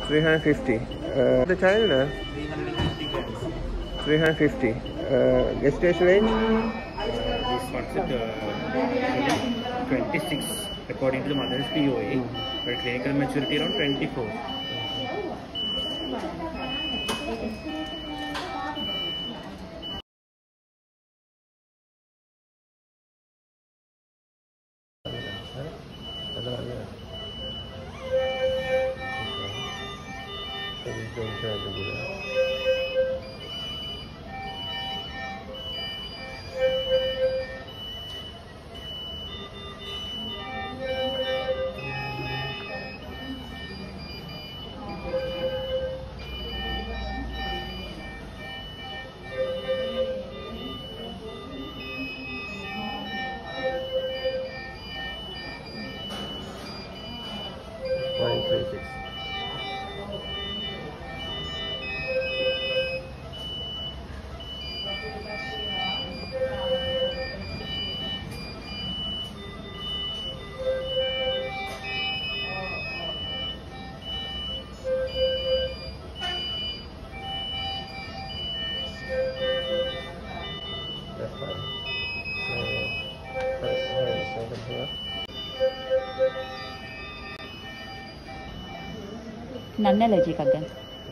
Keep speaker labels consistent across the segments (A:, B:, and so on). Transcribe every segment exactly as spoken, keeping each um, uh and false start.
A: three hundred fifty. Uh, the child? Uh,
B: three hundred fifty grams.
A: three hundred fifty. Uh, gestation age?
B: Uh, this one's at uh, twenty-six according to the mother's P O A, but clinical maturity around twenty-four.
A: one three six. That's fine. So, second here.
C: non-allergy එකක් ගන්න.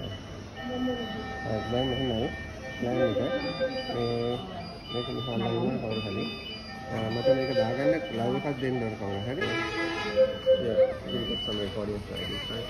A: දැන් මෙහෙමයි. දැන් එක මේ මේක නිකන් line කවුරු හරි මට මේක දාගන්න ලව් එකක් දෙන්න ඕන කවුරු හරි. Yeah, we'll get some recording of this, right?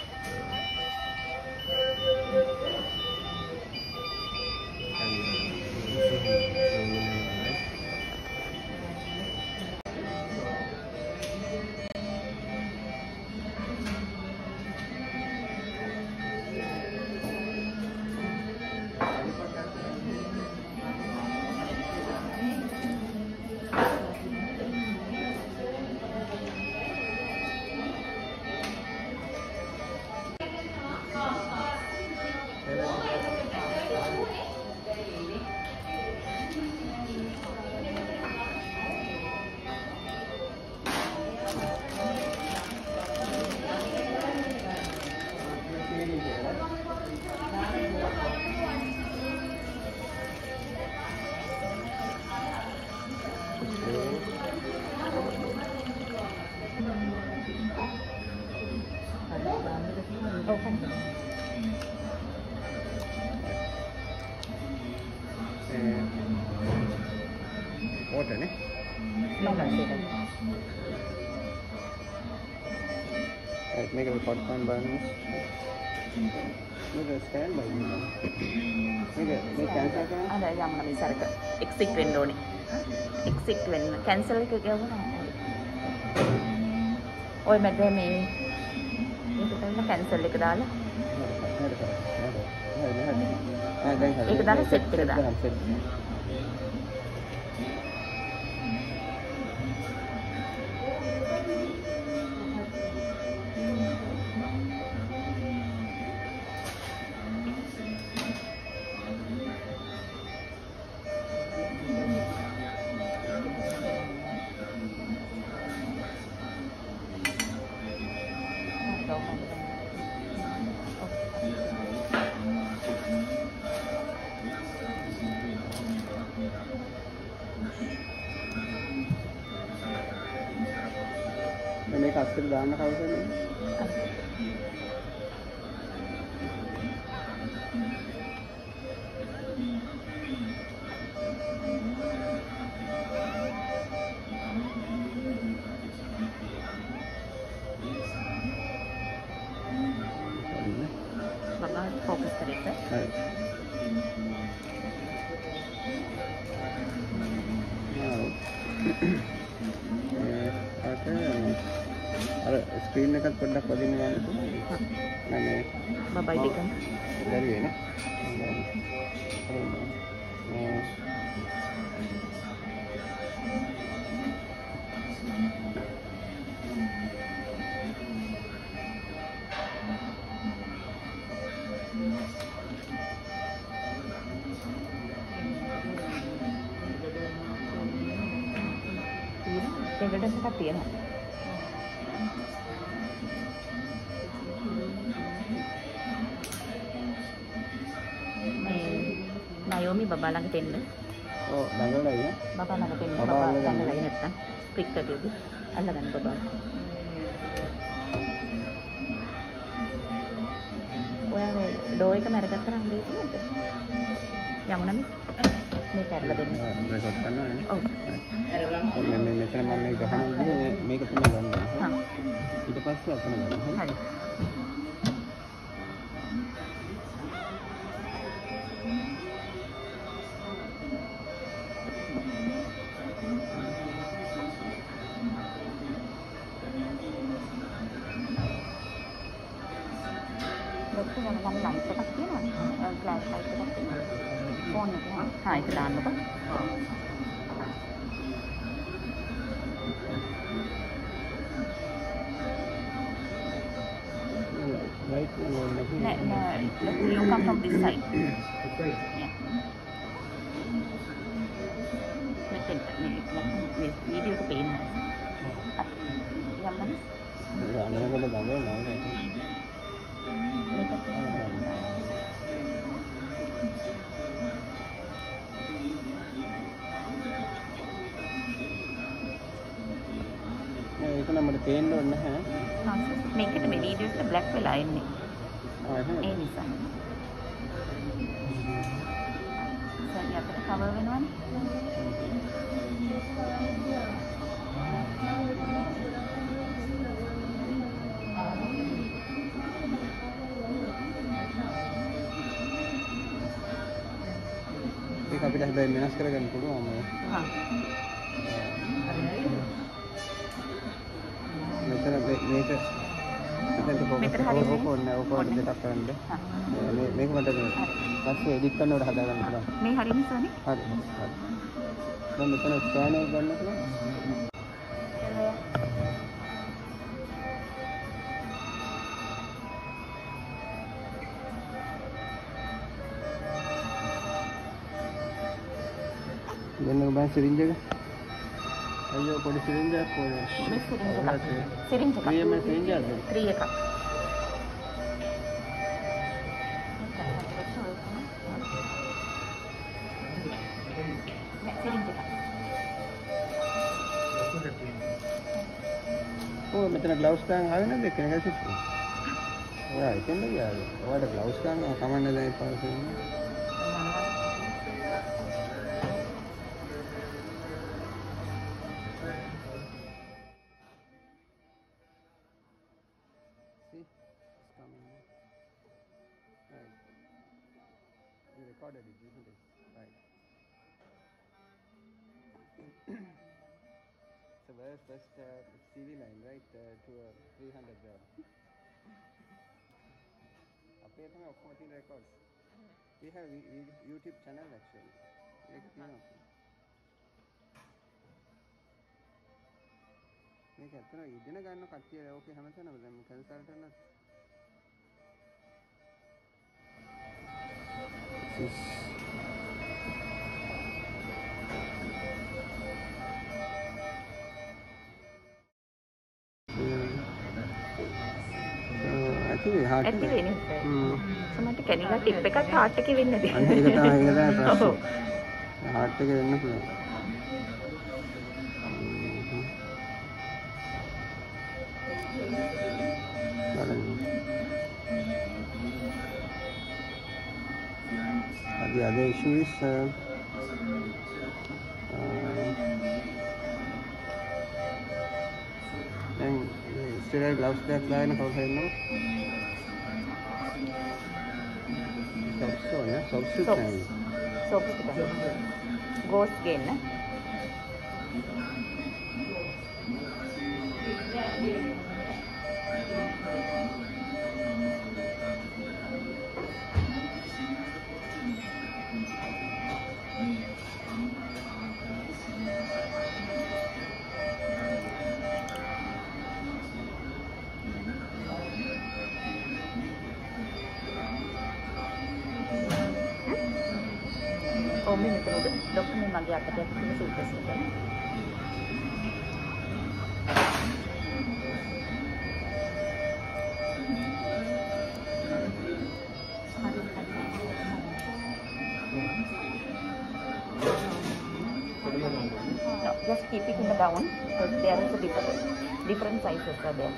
A: Water, ne? Right, make a forty-five balance. Make a stand by you. Make a make cancel kan?
C: අර යන්න මේ සරක exit වෙන්න ඕනේ. exit වෙන්න. cancel එක ගියවම ඔය මැද මේ මේක තමයි cancel එක දාලා. ඒක දාලා set එක දාන්න.
A: මේක අස්තර දාන්න කවුරුද?
C: බබා ફોકස් කරේක.
A: හරි. අර ස්ක්‍රීන් එකත් පොඩ්ඩක් වදින්න ගන්නකො. මේ
C: බබයි දෙකම.
A: බැරි වෙන. මේ
C: දෙකට එකක් තියෙනවා. යෝමි බබා ළඟට එන්න.
A: ඔව් ළඟටයි නේ.
C: බබා ළඟට එන්න.
A: බබා
C: බබා
A: ළඟට එන්න.
C: ළඟට නැත්තම් ස්ප්‍රික් එකේදී අල්ලගන්න බබා. ඔයා ඩෝ එක මරගත්තා නම් දෙයක් නේද? යමුනම මේ පැරලා දෙන්න.
A: රෙකෝඩ් කරනවා නේ.
C: ඔව්.
A: මේ මේ මෙතන මම මේ ගහන විදිහ මේක තමයි ගන්න.
C: හා.
A: ඊට පස්සේ අතන ගන්න.
C: හරි. මම ලයිට් එකක් තියෙනවා. ෆ්ලෑෂ් ලයිට් එකක් තියෙනවා. ෆෝන් එක. හා ඒක දාන්නකෝ.
A: Right, no, nothing.
C: No, no, you come from this side. Yeah. මෙතෙන් මේ මේ වීඩියෝ එක පේන්න. යම්මද?
A: අනේකට ගමේ නෑ. ඒක නම් මට පේන්න ඕනේ නැහැ.
C: හා මේකද මේ වීඩියෝ එක බ්ලැක් වෙලා එන්නේ.
A: ආ එහෙනම්
C: ඒ නිසා. සරි අපිට කවර් වෙනවනේ.
A: ඒක අපිට හැබැයි වෙනස් කරගන්න පුළුවන්.
C: හා.
A: මෙතන මේක මෙතන කොහොමද ඕනේ ඕක දෙකක් කරන්න. මේ මේක මට පස්සේ එඩිට් කරනකොට හදා ගන්න පුළුවන්.
C: මේ හරියනේ සෝනි.
A: හරි හරි. දැන් මෙතන ස්කෑන් එක ගන්න පුළුවන්. දෙන්න බෑ සිරින්ජ් එක. අයියෝ පොඩි සිරින්ජ් එකක් ඕනේ.
C: මේ සිරින්ජ් එක. සිරින්ජ් එක.
A: මේ මේ සිරින්ජ් එකක්ද?
C: ත්‍රී එකක්. මේ සිරින්ජ් එක.
A: ඔව් මෙතන ග්ලව්ස් ගන්න ආවේ නැද්ද කෙනෙක් ඇසිත්? ඔයා ඉතින්ද ගියාද? ඔයාලට ග්ලව්ස් ගන්න කමන්නේ දැන් පාසෙ. Recorded it, isn't it? Right. So where's first uh, C V line, right? Uh, to a three hundred there. Up here, we have fourteen records. We have a YouTube channel actually. Like, you know. මේක ඇත්තටම ඉගෙන ගන්න කට්ටිය ඕකේ හැමතැනම දැන් consultant actually hard
C: ඇති වෙන්නේ. හ්ම්. සමහරට කැනිලා ටිප් එකක් හાર્ට් එකේ වෙන්නේ නැති.
A: අන්න ඒක තමයි ඒක තමයි ප්‍රශ්නේ. හાર્ට් එකේ වෙන්න පුළුවන්. The other issue is uh, uh, and sterile gloves that line how to know so yeah substitute
C: substitute ghost gain na Oh, minute udah. Dokter memang dia tadi aku punya sudah sudah. just keep it in the down because there is a different, different sizes are there.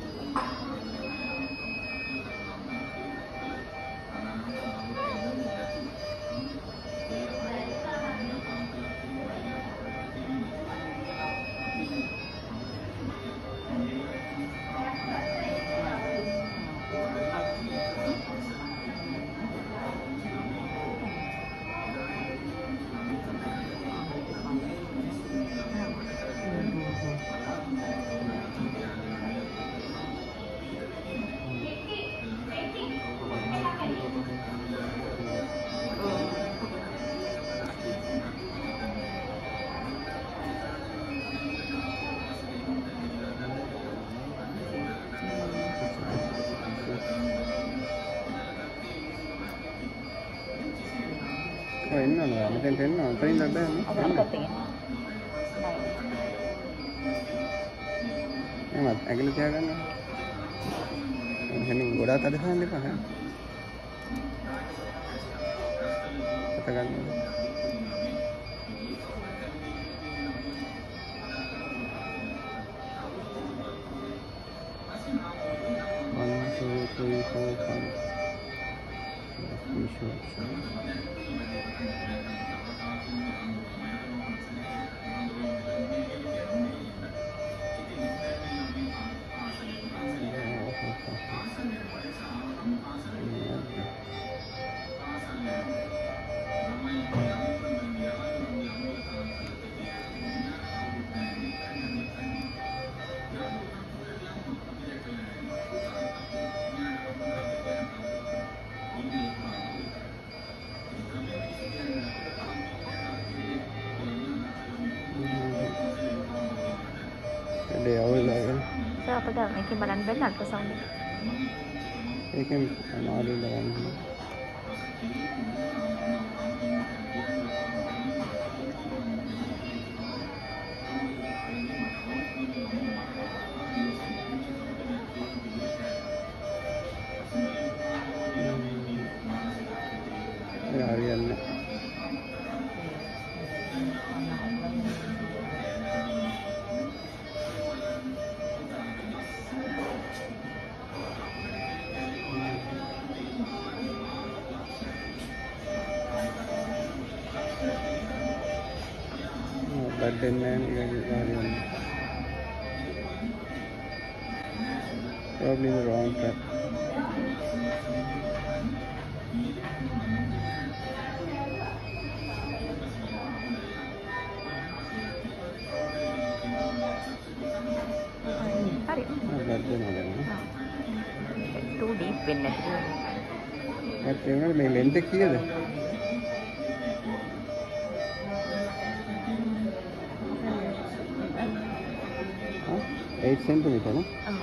A: Oh, ini lah, macam ten lah, ten dah dah ni.
C: Ada apa tu?
A: Ni mat, agak tiada kan? Ini goda tadi kan ni kan? Katakan. One, two, three, four, five. Be sure. Dia awal lagi.
C: So apa dah? Mungkin balan benar ke sound?
A: Ikan ada dalam. Ya, harian. Badan man harian. Probably the wrong track.
C: Hari.
A: Badan ada.
C: Too deep in it.
A: Tapi orang main lente kira dah. eight centimeter, no?
C: Oh.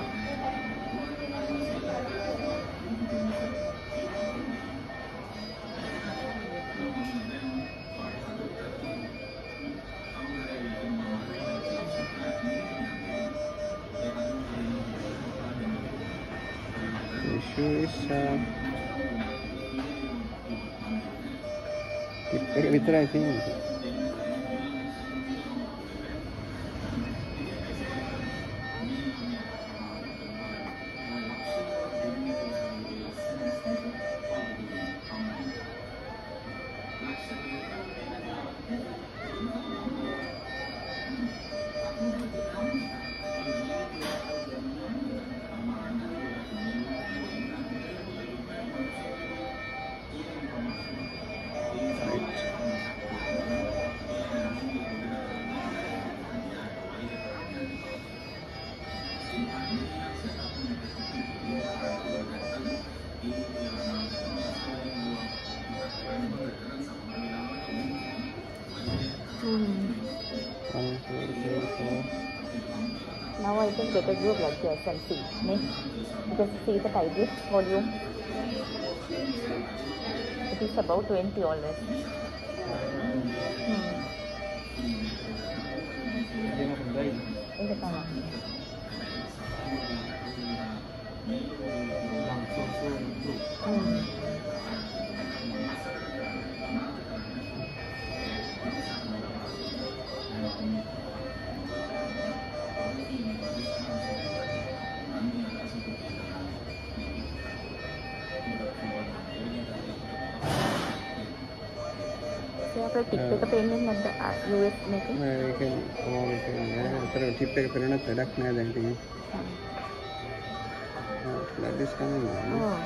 A: The issue is uh, we try things. One, two, three, four.
C: Now I can take a view of like this and see. Ne? Just see the tidiest volume. It is about twenty always. Hmm. Ini sama. Hmm. Doctor tip එක පෙන්නේ නැද්ද you S මේකේ?
A: ඒකෙන් ඕම කියන්නේ අතර tip එක පෙන්නනත් වැඩක් නෑ දැන් ඉතින්. blood is coming.
C: ඔව්.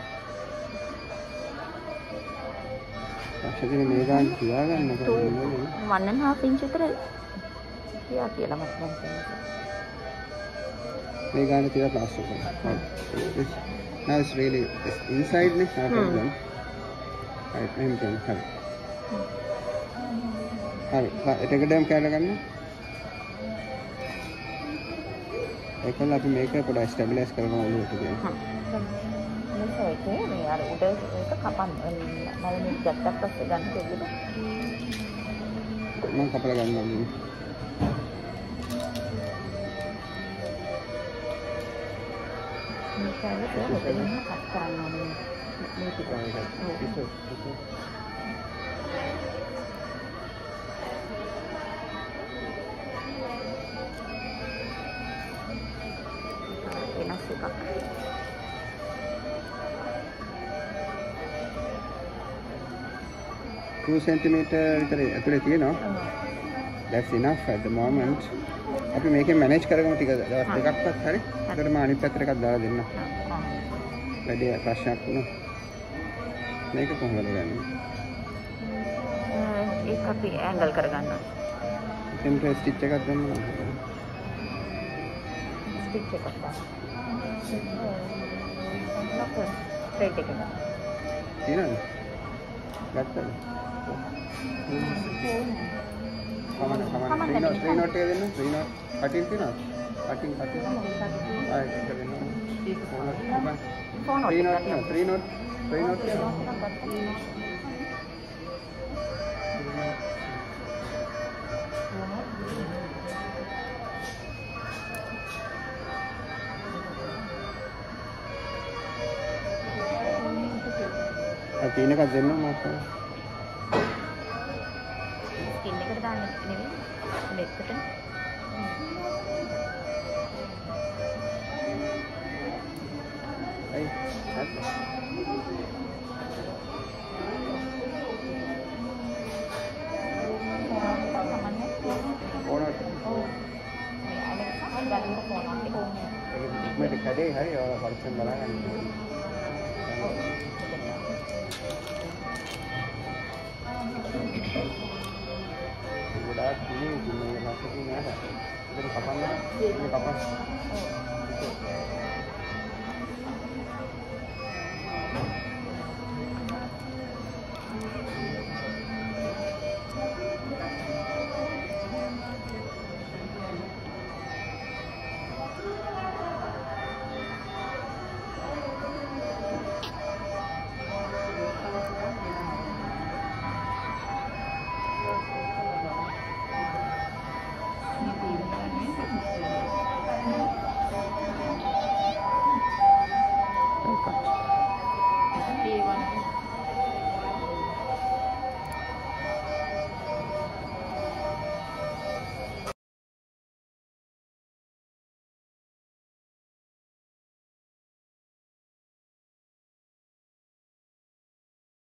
A: අක්ෂරේ මේ ගාන තියාගන්න කොහොමද?
C: one and a half inch විතර තියා කියලා මට දැනෙනවා.
A: මේ ගාන තියලා ප්ලාස්ටර් කරනවා. Now it's really it's inside ne, no problem. Right, I'm going to have. Right, take a damn kind of gun. I can let you make up, but I stabilize the gun over again.
C: That's okay. We are going to come on. Now we need to get up the gun.
A: I'm couple of guns.
C: Misalnya saya hotelnya kacang ini, ini kita.
A: Itu, itu.
C: Enak sih kak.
A: Two centimeter itu itu dia no. That's enough at the moment. අපි මේකෙන් manage කරගමු ටික දවස් දෙකක්වත් හරි. ඒකට මම අනිත් පැත්තට එකක් දාලා දෙන්න. වැඩි ප්‍රශ්නයක් වුණා. මේක කොහොමද ගන්නේ?
C: ඒක අපි ඇන්ගල් කරගන්නවා.
A: එතෙන්ට ස්ටිච් එකක් දෙන්න ඕන.
C: ස්ටිච් එකක් දාන්න. ලොකු ස්ට්‍රේට් එකක්.
A: තියෙනවද? ගත්තද? Kaman, kaman. Three note, three note එක දෙන්න. Three note. Cutting තියෙනවද? Cutting, cutting. ආ ඒක දෙන්න.
C: Four note.
A: Three note, no. Three note. Three note. ආ තියෙන එකක් දෙන්න මාත්.
C: Skin එකට දාන්න නෙවෙයි. මෙකට.
A: අයි. හරි. ඕනට.
C: ඔව්. මේ අලෙක්සා ගන්න ෆෝන් එකක් ඕනේ.
A: ඒක මෙතන කඩේ හරි ඔයාලා පරිස්සම් බලන්න. ගොඩාක් දිනේ දිනේ නැසකින් නෑ. ඒක කපන්න. ඒක කපන්න.